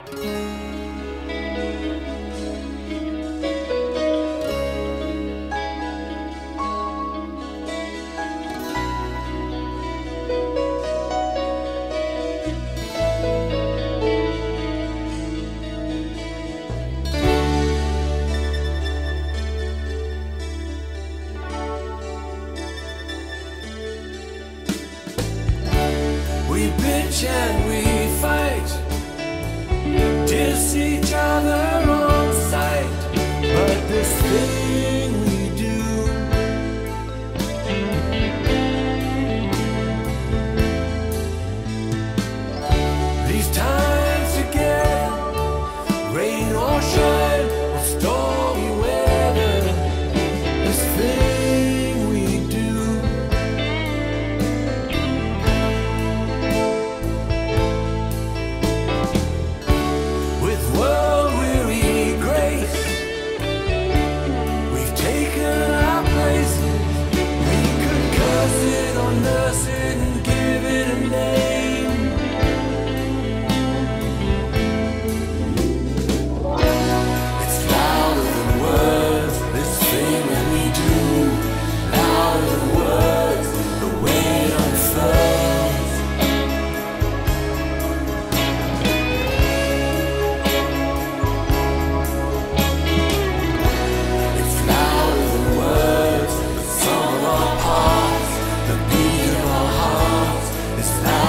We bitch and we fight, diss each other on sight, but this thing we do, these times together, rain or shine or stormy weather, this thing we do. World-weary grace, we've taken our places. We could curse it or nurse it and give it a name. It's louder than words, this thing that we do. Louder than words, the way it unfurls. It's